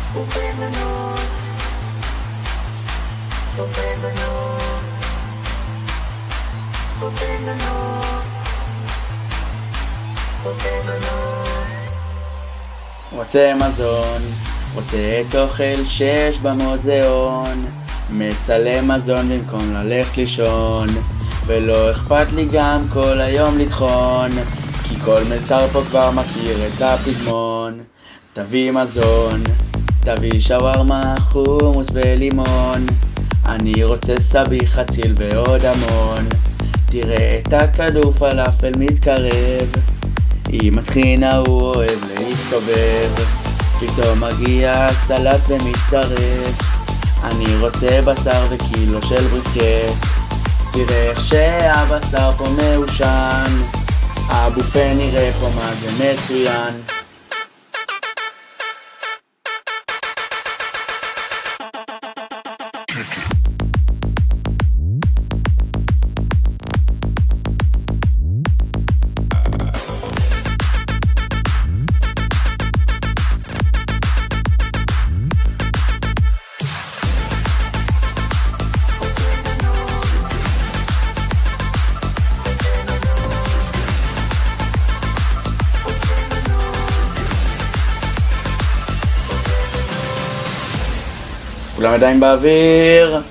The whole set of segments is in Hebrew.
ובנות, ובנות, ובנות, ובנות. רוצה מזון, רוצה את אוכל שיש במוזיאון, מצלם מזון במקום ללכת לישון, ולא אכפת לי גם כל היום לטחון, כי כל מלצר פה כבר מכיר את הפזמון. תביא מזון, תביא שווארמה, חומוס ולימון, אני רוצה סבי חציל ועוד המון. תראה את הכדור פלאפל מתקרב, עם הטחינה הוא אוהב להסתובב, פתאום מגיע סלט ומצטרף, אני רוצה בשר וקילו של בריסקט. תראה איך שהבשר פה מעושן, הבופה נראה פה מה זה מצוין. כולם עדיין באוויר.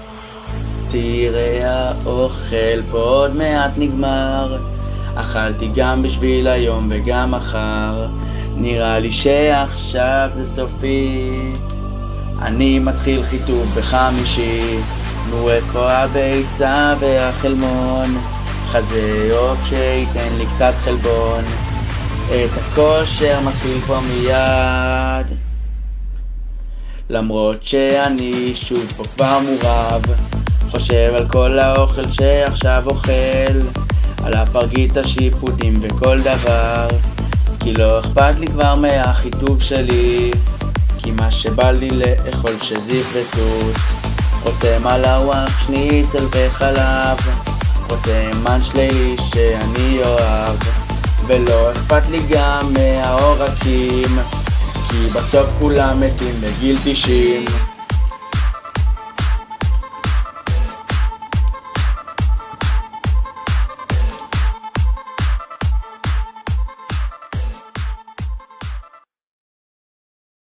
תראה האוכל פה עוד מעט נגמר, אכלתי גם בשביל היום וגם מחר, נראה לי שעכשיו זה סופי, אני מתחיל חיתוך בחמישי. נו איפה הביצה והחלמון, חזה עוף שייתן לי קצת חלבון, את הכושר מתחיל פה מיד, למרות שאני שוב פה כבר מורב, חושב על כל האוכל שעכשיו אוכל, על הפרגית השיפודים וכל דבר, כי לא אכפת לי כבר מהחיטוב שלי, כי מה שבא לי לאכול שזיף ותות. רוצה מלאווח, שניצל וחלב, רוצה מן שלילי שאני אוהב, ולא אכפת לי גם מהעורקים, כי בסוף כולם מתים בגיל 90.